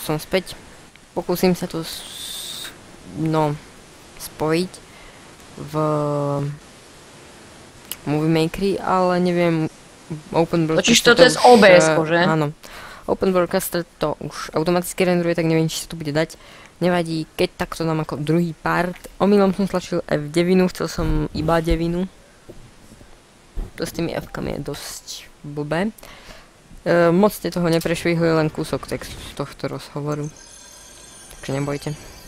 som späť. Pokúsim sa to spojiť v Movie Makeri, ale neviem, Open Broadcaster Totiž toto je z OBS-ko, že? Áno. Open Broadcaster to už automaticky rendruje, tak neviem, či sa to bude dať. Nevadí, keď takto dám ako druhý part. Omylom som stlačil F9, chcel som iba 9. To s tými F-kami je dosť blbé. Moc ste toho neprešvihli, len kúsok textu z tohto rozhovoru. Takže nebojte.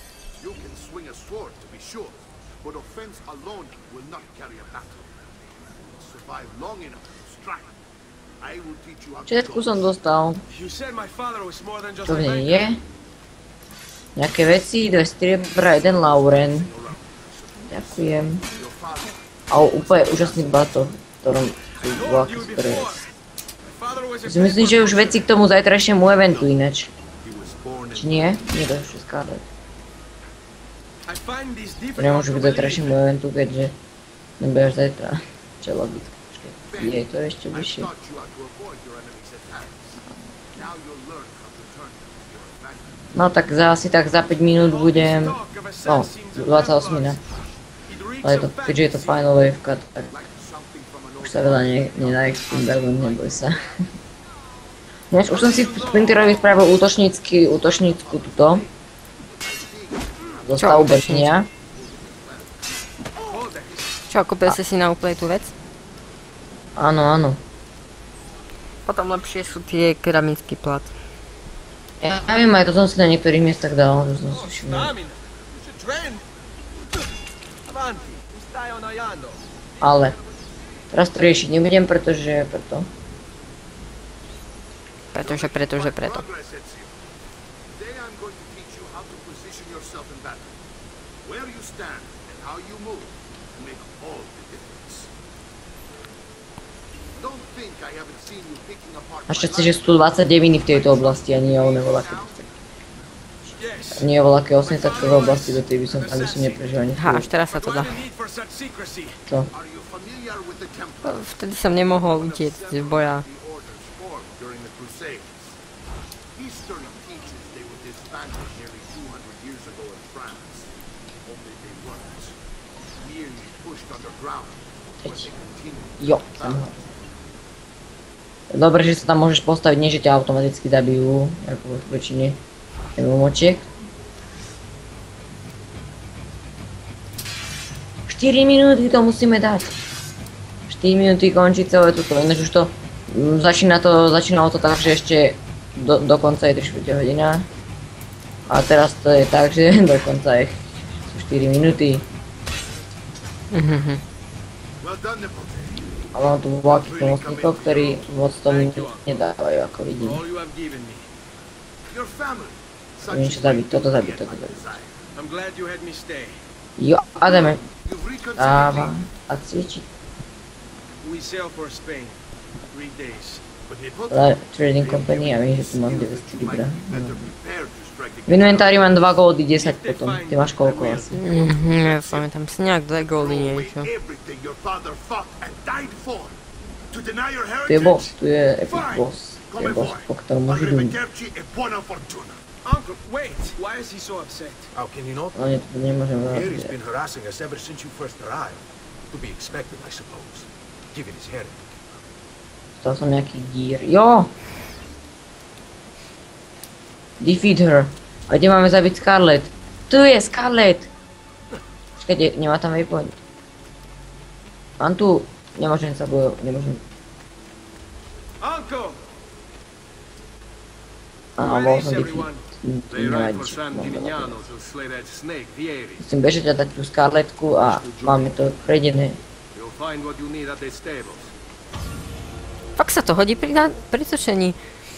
Všetku som dostal. To nie je. Nejaké veci, 2 striebra, 1 lauren. Ďakujem. A úplne úžasný bato, v ktorom sú vlaky sprejec. Myslím, že už veci k tomu zajtrajšiemu eventu inač. Či nie? Nie, to už je Scarlet. To nemôže byť zajtrajšiemu eventu, keďže nebude až zajtra. Čo je logické. Je to ešte vyššie. No tak asi tak za 5 minút budem... No, 28 minút. Ale to, keďže je to final wave cut, tak... Už sa veľa nenaexpindalujem, neboj sa. Než už som si v Splinterovi spravil útočnícku tuto. Zostav ubrčenia. Čo, kúpil si na úplne tú vec? Áno, áno. Potom lepšie sú tie keramický plat. Ja viem, aj to som si na niektorých miestach dal, že som si všimol. Ale teraz to riešiť nebudem, pretože preto. Preto. A šťastie, že sú tu 29 v tejto oblasti a nie oné voľaké. Nie voľaké 80 v oblasti, do tej by som neprežil ani Aha, až teraz sa to dá. Čo? Vtedy som nemohol utiecť z boja. Jo, dobre, že sa tam môžeš postaviť, nie že ťa automaticky zabijú, ako vo väčšine močiek. 4 minúty to musíme dať. 4 minúty končí celé toto, ináč už to začínalo to tak, že ešte do konca je 3/4 hodina. A teraz to je tak, že do konca je 4 minúty. A mám tu vlaky pomocníkov, ktorí moc to nedávajú, ako vidím. Niečo zabiť, toto zabiť. Jo, a ideme. Dáva a cvičiť. Trading company a viem, že tu mám 900 libra. V inventári mám 2 goldy, 10 potom. Ty máš koľko asi? Ja pamätám si nejak 2 goldy niečo. Tu je boss, tu je epic boss. Tu je boss, po ktorom môžu dúť. Uncle, wait! Why is he so upset? How can you not? No nie, to nemôžem Gary's vrátiť. been harassing us ever since you first arrived. To be expected, I suppose. Given his heritage. Stal som nejaký gear. Jo! Defeat her. A kde máme zabiť Scarlet? Tu je Scarlet! Počkajte, nemá tam waypoint. Mám tu... Nemôžem sa bojovať, nemôžem... Uncle! Áno, bol som defeat. Musím bežať a dať tú Scarletku a máme to prejdené. Fakt sa to hodí pri točení.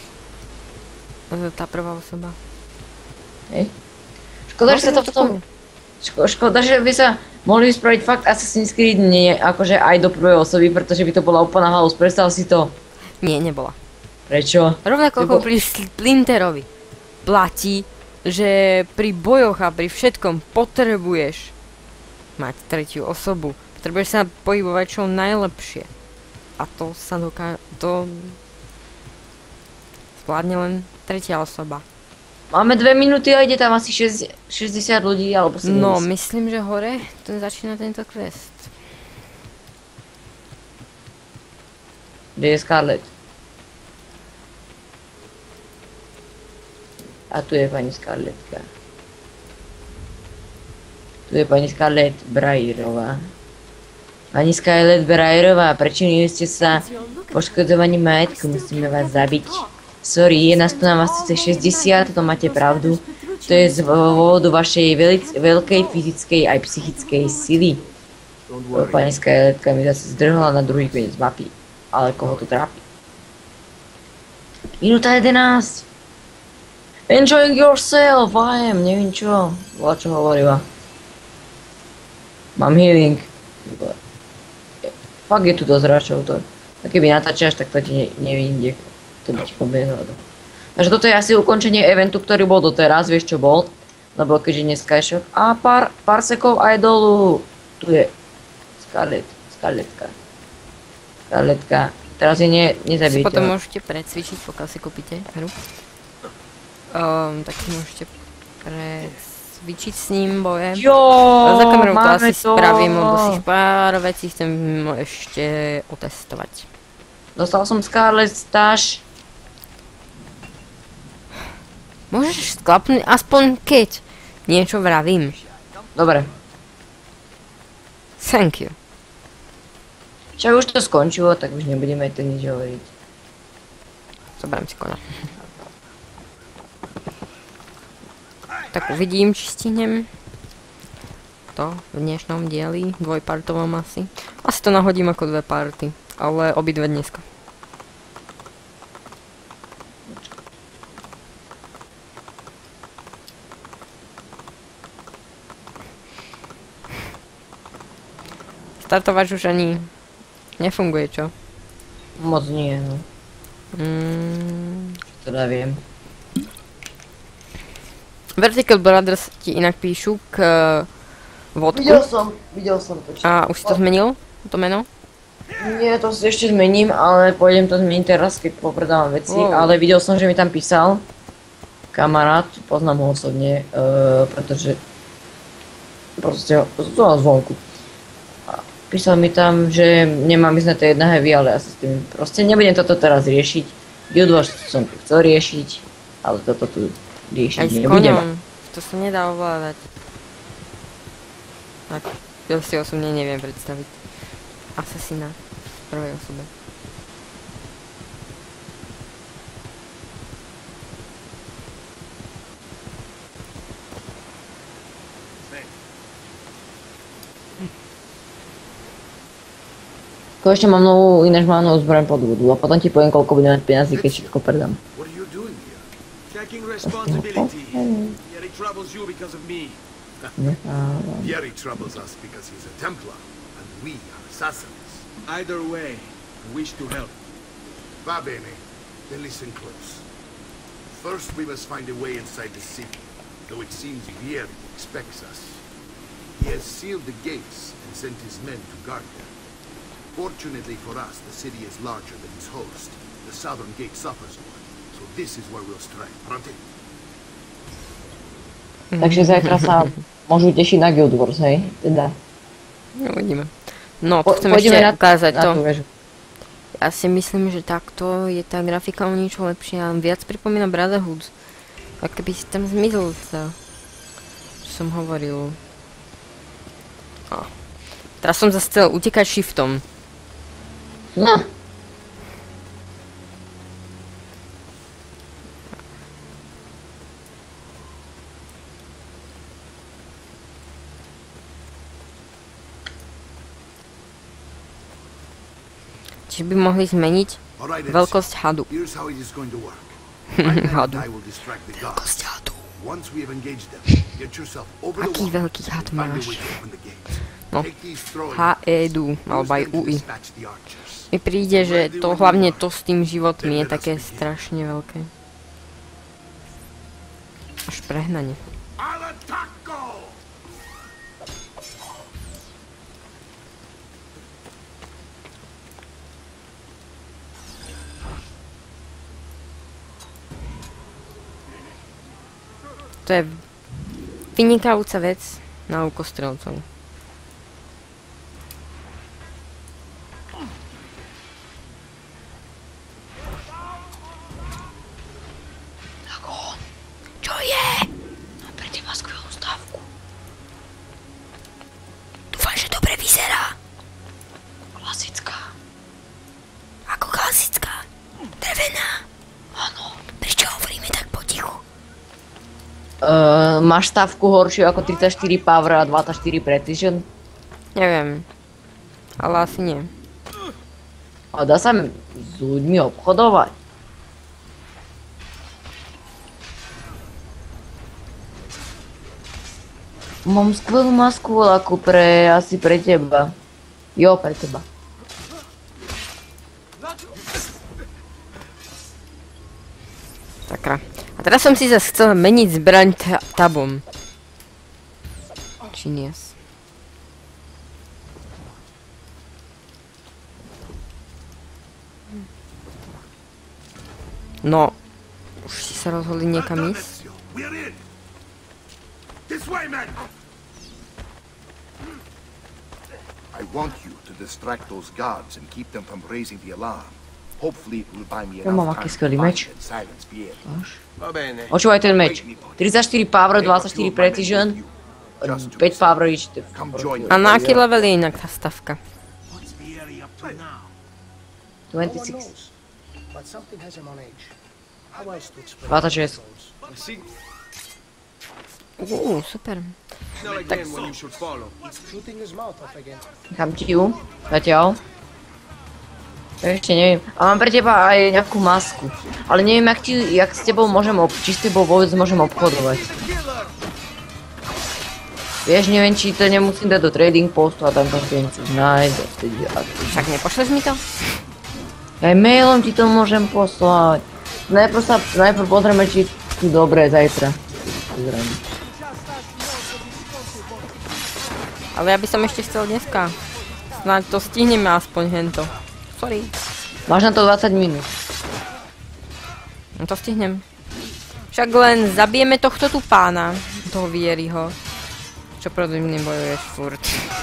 Tá prvá osoba. Hej. Škoda, že sa to v tom... Škoda, že by sa mohli spraviť fakt Assassin's Creed nie akože aj do prvej osoby, pretože by to bola úplná halus. Predstav si to. Nie, nebola. Prečo? Rovnako ako pri Splinterovi. Platí, že pri bojoch a pri všetkom potrebuješ mať tretiu osobu. Potrebuješ sa pohybovať čo najlepšie. A to sa dokáže... To... zvládne len tretia osoba. Máme 2 minúty a ide tam asi 60 ľudí alebo 70. No, myslím, že hore ten začína tento quest. Kde je Scarlet? A tu je pani Scarletka. Tu je pani Scarlet Braillerová. Pani Scarlet Braillerová, prečo nie ste sa poškodovaní majetku? Musíme vás zabiť. Sorry, je nás tu na vás 60, to máte pravdu. To je z dôvodu vašej veľkej fyzickej aj psychickej sily. Pani Scarletka mi zase zdrhla na druhý koniec mapy. Ale koho to trápi? Minúta 11. Enjoying yourself, I am, neviem čo. Bola čo hovorila. Mám healing. Fakt je tu dosť hráčov to. A keby natáčaš, tak to ti nevidie. To by ti pobehlo. Takže toto je asi ukončenie eventu, ktorý bol doteraz, vieš čo bol? Lebo keďže dneska je šok. A pár sekov aj dolu. Tu je Scarletka. Teraz je nezabijete. Potom môžete precvičiť, pokiaľ si kúpite hru. Tak si môžete precvičiť s ním boje. Jo, Za kamerou to asi to. spravím, lebo si pár vecí chcem ešte otestovať. Dostal som Scarlet Stash. Môžeš sklapnúť aspoň keď niečo vravím. Dobre. Thank you. Však už to skončilo, tak už nebudeme to nič hovoriť. Zoberiem si kona. Tak uvidím, či stihnem to v dnešnom dieli, dvojpartovom asi. Asi to nahodím ako 2 party, ale obidve dneska. Startovač už ani nefunguje, čo? Moc nie, no. Teda viem. Vertical Brothers ti inak píšu k vodku. Videl som to. A už si to zmenil? To meno? Nie, to si ešte zmením, ale pôjdem to zmeniť teraz, keď popredávam veci. Wow. Ale videl som, že mi tam písal kamarát, poznám ho osobne, pretože proste to na zvonku. A písal mi tam, že nemám ísť na to jedna heavy, ale asi s tým proste nebudem toto teraz riešiť. Guild Wars som tu chcel riešiť, ale toto tu riešiť Aj s nebudem. koňom. To sa nedá ovládať. Tak, ja si osobne neviem predstaviť. Asasina v prvej osobe. Ešte mám novú, ináč mám novú zbraň pod vodu a potom ti poviem, koľko budem mať peniazí, keď všetko predám. What are you doing here? Taking responsibility. Yeri troubles you because of me. Yeri troubles us because he's a Templar, and we are assassins. Either way, I wish to help. Va bene. Then listen close. First, we must find a way inside the city, though it seems Yeri expects us. He has sealed the gates and sent his men to guard them. Fortunately for us, the city is larger than its host. The southern gate suffers one, so this is where we'll strike. Pronto? Takže zajtra sa môžu tešiť na Guild Wars, hej? Teda. No, uvidíme. No, to chcem ešte ukázať to. Ja si myslím, že takto je tá grafika o niečo lepšia. Viac pripomína Brotherhood. A keby si tam zmizol sa. Čo som hovoril. Teraz som zase chcel utekať shiftom. No. Čiže by mohli zmeniť veľkosť hadu. Here's how it is going to work. My men and Hadu. I will distract the guards. Veľkosť hadu. Once we have engaged them, get yourself over the Aký wall veľký had and find a máš? way to open the gates. No. Take these throwing HEDU, weapons. alebo Use aj them to UI. dispatch the archers. Mi príde, že to hlavne to s tým životmi je také strašne veľké. Až prehnanie. Al attacco! To je vynikajúca vec na úkostrelcov. Čo je? Mám pre teba skvelú stávku. Dúfam, že dobre vyzerá. Klasická. Ako klasická? Drevená? Áno. Prečo hovoríme tak potichu? Máš stávku horšiu ako 34 power a 24 precision? Neviem. Ale asi nie. A dá sa s ľuďmi obchodovať? Mám skvelú masku voľakú asi pre teba. Jo, pre teba. Sakra. A teraz som si zase chcel meniť zbraň tabom. Genius. No. Už si sa rozhodli niekam ísť? I want you to distract those guards and keep them from raising the alarm. Hopefully it will buy me Ja mám enough aký time to skvelý find meč. and silence Pierre. Va bene. Počúvaj ten meč. 34 power, 24 precision, 5 power each. Come join me. A na aký level je inak tá stavka? What's Vieri up to now? 26. But something has him on edge. How else to explain 26. I see. Super. Now again when you should follow. shooting his mouth off again? Nechám ti ju. Zatiaľ. Ešte neviem. A mám pre teba aj nejakú masku. Ale neviem, jak s tebou či s tebou vôbec môžem obchodovať. Vieš, neviem, či to nemusím dať do trading postu a tam každý deň si nájde. Však nepošleš mi to? Aj mailom ti to môžem poslať. Najprv pozrieme, či sú dobré zajtra. Ale ja by som ešte chcel dneska. Snáď to stihneme aspoň hento. Sorry. Máš na to 20 minút. No to stihnem. Však len zabijeme tohto tu pána. Toho Vieriho. Čo proti mne bojuješ furt.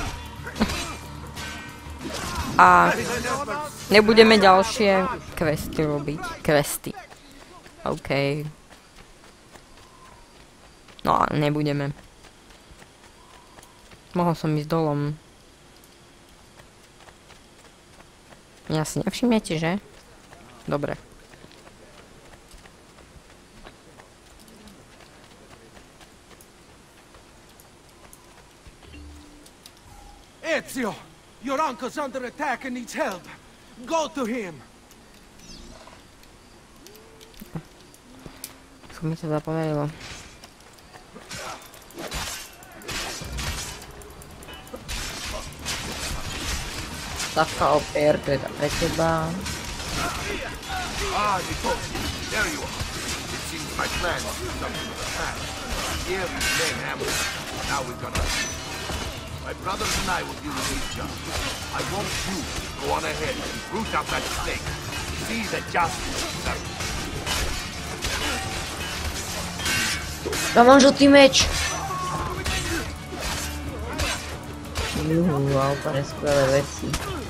A nebudeme ďalšie questy robiť. Questy. OK. No nebudeme. Mohol som ísť dolom. Ja si nevšimnete, že? Dobre. Ezio! Your uncle's under attack and needs help. Go to him. Skôr mi to zapovedalo. Stavka OPR, to je pre teba. Ah, Nicosi, there you are. It seems my plan is something of a pass. Here we lay hammer. Now we've got us. My brothers and I will deal with these jobs. I want you to go on ahead and root out that snake. See that justice is served. Ja mám žltý meč. A úplne skvelé veci.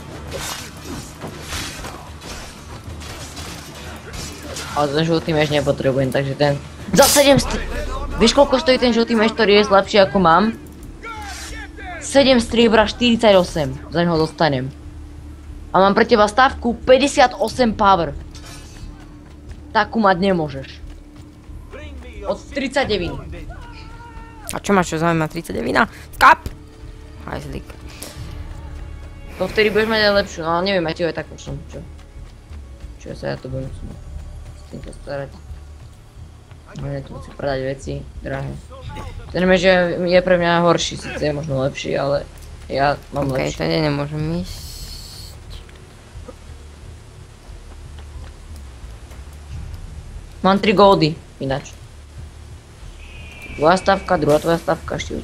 Ale ten žltý meč nepotrebujem, takže ten... Za 7 Vieš koľko stojí ten žltý meč, ktorý je slabší ako mám? 7 striebra 48, za ňoho dostanem. A mám pre teba stavku 58 power. Takú mať nemôžeš. Od 39. A čo máš, čo zaujíma 39? Kap! Hajzlik. To vtedy budeš mať aj lepšiu, no ale neviem, aj ti ho aj takú som, čo? Čo sa ja to budem s týmto starať. Môžem tu musím predať veci, drahé. Ten meč je pre mňa horší, síce je možno lepší, ale ja mám lepší. Okej, tady nemôžem ísť. Mám 3 goldy, ináč. Tvoja stavka, druhá tvoja stavka, ešte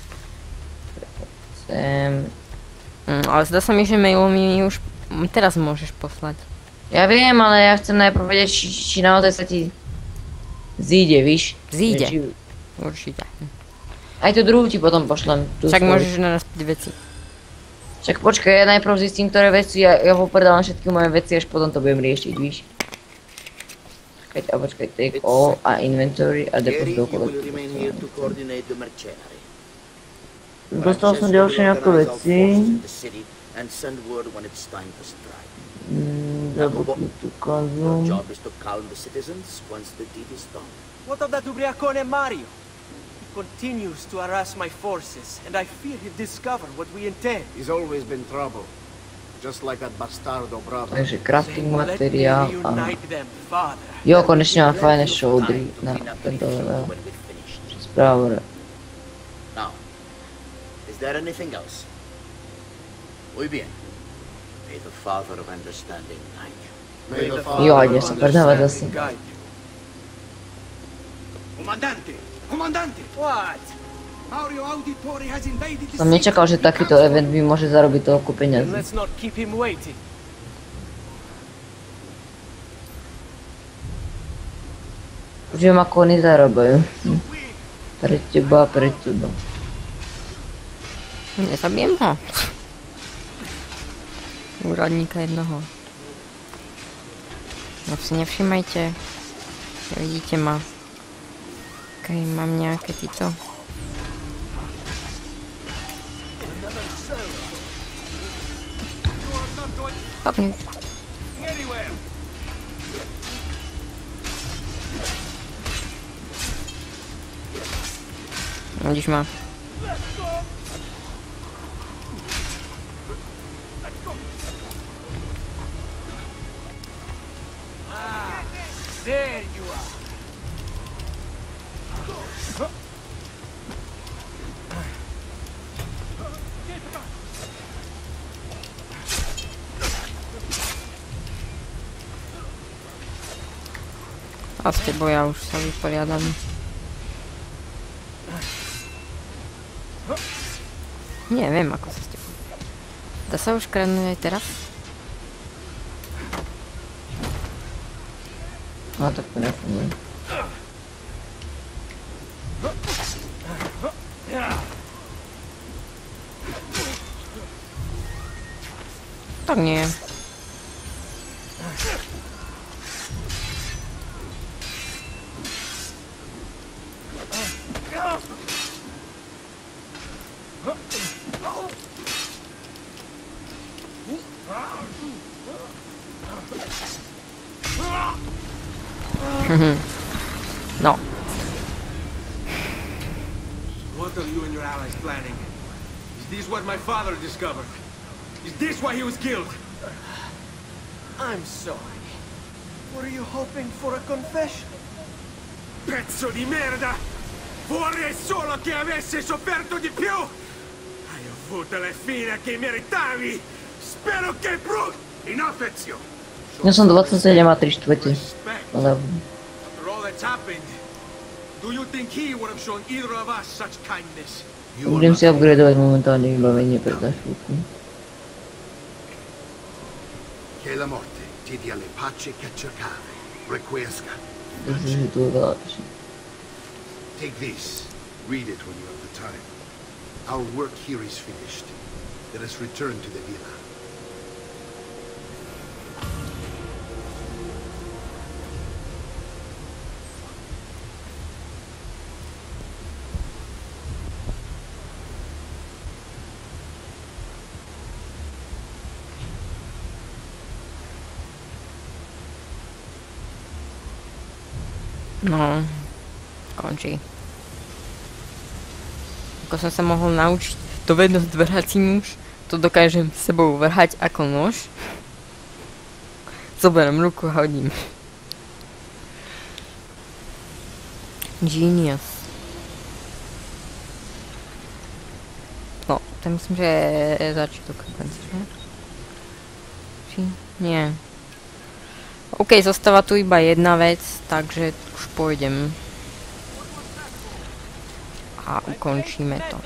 sem. Ale zdá sa mi, že mailom mi už teraz môžeš poslať. Ja viem, ale ja chcem najprv vedieť, či naozaj sa ti zíde, víš? Zíde. Určite. Aj tú druhú ti potom pošlem. Však môžeš narastiť veci. Však počkaj, ja najprv zistím, ktoré veci, ja popredávam všetky moje veci, až potom to budem riešiť, víš. Počkaj, take all a inventory a deposit do kolektívu. Dostal som ďalšie nejaké veci. Zabudnutú kazu. What of that ubriacone Mario? He continues to harass my forces, and I fear he'll discover what we intend. He's always been trouble. Just like that bastardo brother. Takže crafting materiál a... Reunite them, father. Jo, konečne mám fajné shouldery na tento level. Správo. Now, is there anything else? Muy bien. May the Father of Understanding guide you. May the Father Jo, ide sa predávať zase. Comandante! Comandante! What? Mario Auditori has invaded the Som nečakal, že takýto event mi môže zarobiť toľko peňazí. Let's not keep him waiting. Už viem, ako oni zarobajú. Pre teba, pre teba. Nezabijem ho. Úradníka jednoho. No si nevšimajte. Nevidíte ma. Okej, mám nejaké títo. Papni. Vidíš ma. There you are. A s tebou ja už sa vyporiadam. Neviem, ako sa s tebou. Dá sa už kradnúť aj teraz? No tak to nefunguje. Tak nie. No. What are you and your allies planning? Is this what my father discovered? Is this why he was killed? I'm sorry. Were you hoping for a confession? Pezzo di merda! Vorrei solo che avessi sofferto di più! Hai avuto la fine che meritavi! Spero che Enough, Ezio! Ja som 27 a 3/4. Ale After all that's happened, do you think he would have shown either of us such kindness? budem si upgradovať momentálne vybavenie pre chvíľku. Che la morte ti dia le pace che cercavi. Requiesca. Myslím, že tu je veľa lepšie. Take this. Read it when you have the time. Our work here is finished. Let us return to the villa. No. Končí. Ako som sa mohol naučiť dovednosť vrhací nôž, to dokážem s sebou vrhať ako nôž. Zoberiem ruku a hodím. Genius. No, to myslím, že je začiatok konci, že? Či? Nie. OK, zostáva tu iba jedna vec, takže už pôjdem. A ukončíme to.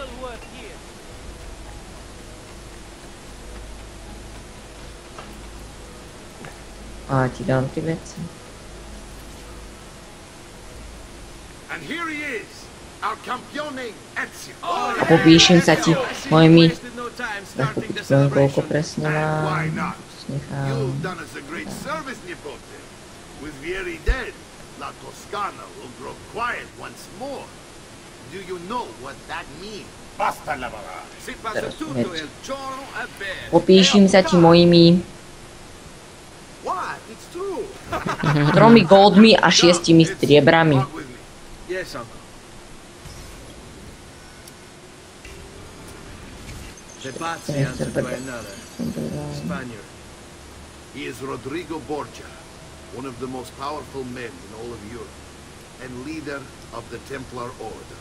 A ti dám ty veci. And here he is, Our campione Ezio. Popíšem sa ti mojimi... Wasted no time Tak starting the poviem, koľko celebration. presne And why mám. not? Nechám. You've done us a great service, Nipote. With Vieri dead, La Toscana will grow quiet once more. Do you know what that means? Basta lavorare. Si passa Teraz tutto hneď. il giorno a bere. Popíšem sa ti mojimi What? It's true. 3 goldmi a 6 striebrami. Walk with me. Yes, uncle. The Pazzi answer to another. Spaniard. He is Rodrigo Borgia, one of the most powerful men in all of Europe, and leader of the Templar Order.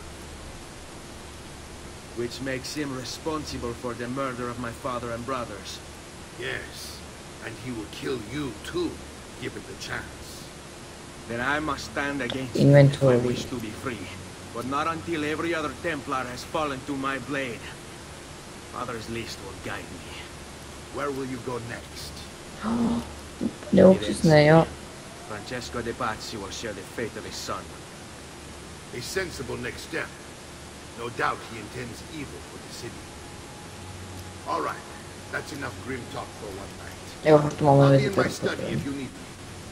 Which makes him responsible for the murder of my father and brothers. Yes, and he will kill you too, given the chance. Then I must stand against him if I Inventory. wish to be free. But not until every other Templar has fallen to my blade. Father's list will guide me. Where will you go next? Neúčasné, jo. Francesco de Pazzi will share the fate of his son. A sensible next step. No doubt he intends evil for the city. All right, that's enough grim talk for one night. Jo, tu máme I'll be medzi in my to. study if you need me.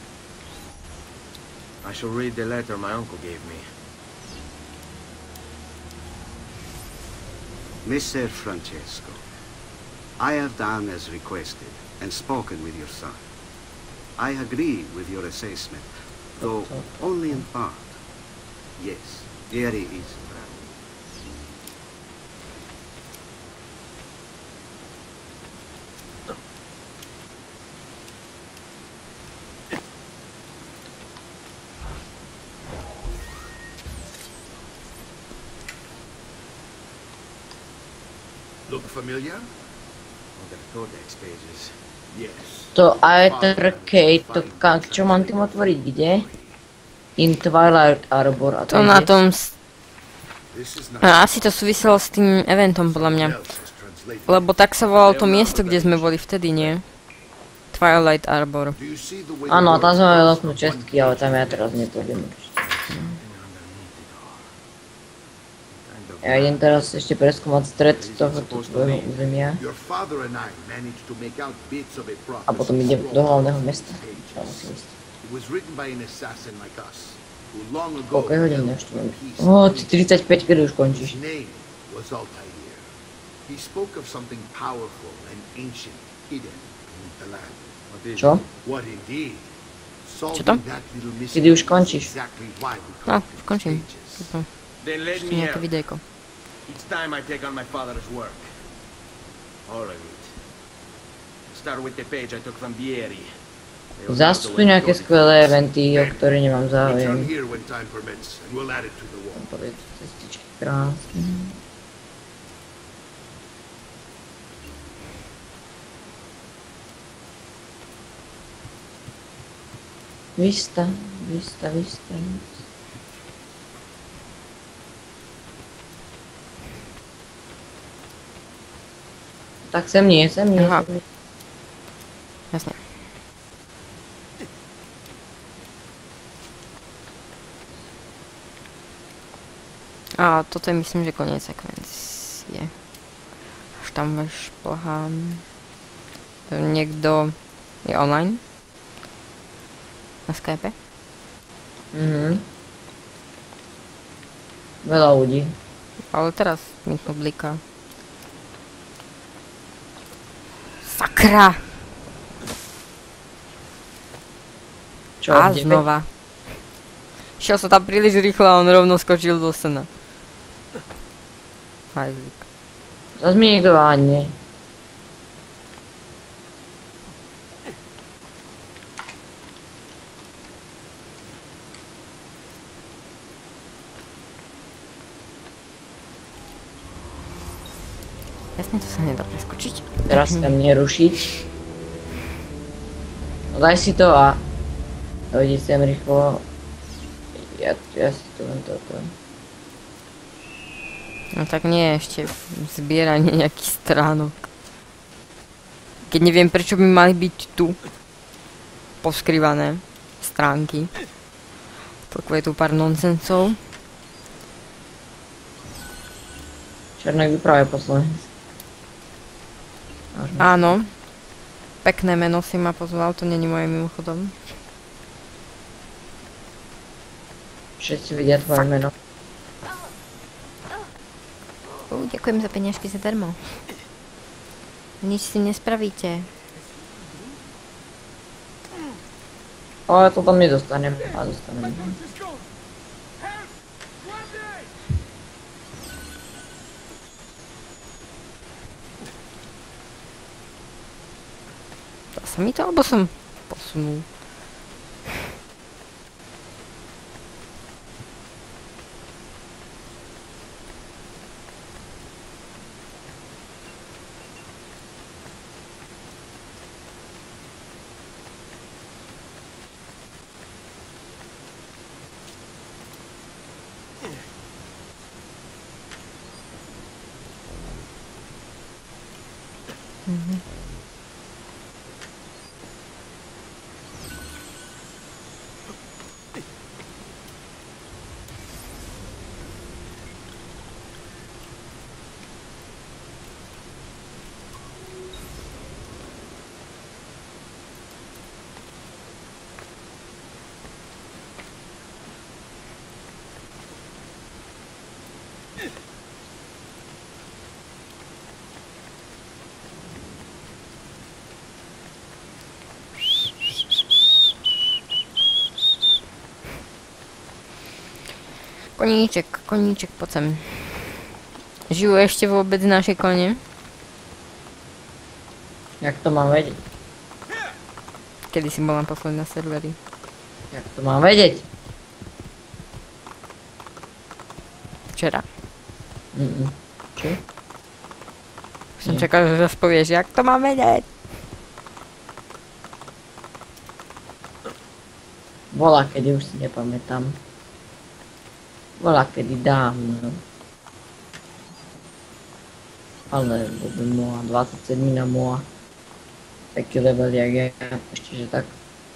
I shall read the letter my uncle gave me. Messer Francesco, I have done as requested and spoken with your son. I agree with your assessment, though only in part. Yes, Vieri is drowned. Look familiar? On the codex pages. Yes. To Aethercade, to čo mám tým otvoriť, kde? In Twilight Arbor a To na kde? tom... This is not Asi to súviselo s tým eventom, podľa mňa. else is translated. Lebo tak sa volalo to miesto, kde sme boli vtedy, nie? Twilight Arbor. Do you see the way Áno, the tam words sme mali come loknú from čestky, one ale tam ja teraz nepôjdem určite. Ja idem teraz ešte preskúmať stred tohoto svojho územia Your father and I managed to make out bits of a prophecy. a potom idem do hlavného mesta. Tam musím ísť. It was written by an assassin like us, who long ago Koľko je hodín held ešte? for peace. Ó, ty 35, kedy už končíš. His name was Altair. He spoke of something powerful and ancient hidden beneath the land. Čo? What indeed? to? Solving that little mystery Kedy už končíš? is exactly why we No, collected končím. pages. Then let Ešte me nejaké help. videjko. Each time I take on my father's work. All of it. Start with the page I took from Vieri. They will Zas not sú tu know nejaké what skvelé eventy, o ktoré nemám Return záujem. here when time permits, and we'll add it to the wall. Boli tu cestičky krásne. Vista, vista, vista. Tak sem nie, sem nie. Aha. Sem nie. Jasne. A toto je myslím, že koniec sekvencie. Až tam vešplhám. Niekto je online? Na Skype? Veľa ľudí. Ale teraz mi to bliká. Sakra! Čo, A kde? znova. Šiel sa tam príliš rýchlo a on rovno skočil do sena. Hajzlik. Zas mi niekto váhne. Jasne, to sa nedá preskočiť. Teraz tam nerušiť. No daj si to a dojdi sem rýchlo. Ja si to len toto. No tak nie, ešte zbieranie nejakých stránok. Keď neviem, prečo by mali byť tu poskrývané stránky. Takové tu pár nonsensov. Černak by práve po slovensky. Áno. Pekné meno si ma pozval, to není moje mimochodom. Všetci vidia tvoje meno. Ďakujem za peniažky zadarmo. Nič si nespravíte. Ale to tam nedostanem. A dostanem. Dá sa mi to, alebo som posunul? Koníček, poď sem. Žijú ešte vôbec naše kone? Jak to mám vedieť? Kedy si bol naposledy na serveri? Jak to mám vedieť? Včera. Čo? Som čakal, že zase povieš, jak to mám vedieť? Bola, kedy už si nepamätám. Bola, kedy dávno. Ale bude moa, 27 na moa. Taký level jak ja, ešte že tak.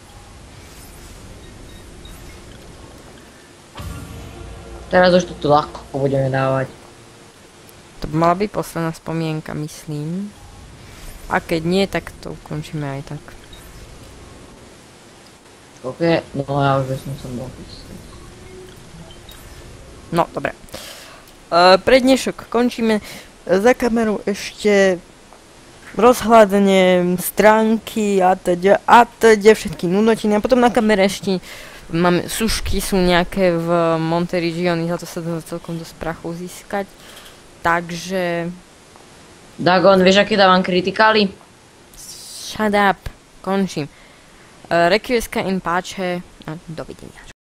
Teraz už to tu ľahko budeme dávať. To by mala byť posledná spomienka, myslím. A keď nie, tak to ukončíme aj tak. OK, no ja už som sa mohol písať. No, dobre. Pre dnešok končíme. Za kamerou ešte rozhľadanie stránky a teda všetky nudotiny. A potom na kamere ešte máme sušky, sú nejaké v Monteriggioni, za to sa dá celkom dosť prachu získať. Takže... Dagon, vieš aký dávam kritikály? Shut up. Končím. Requiesca in pace a dovidenia.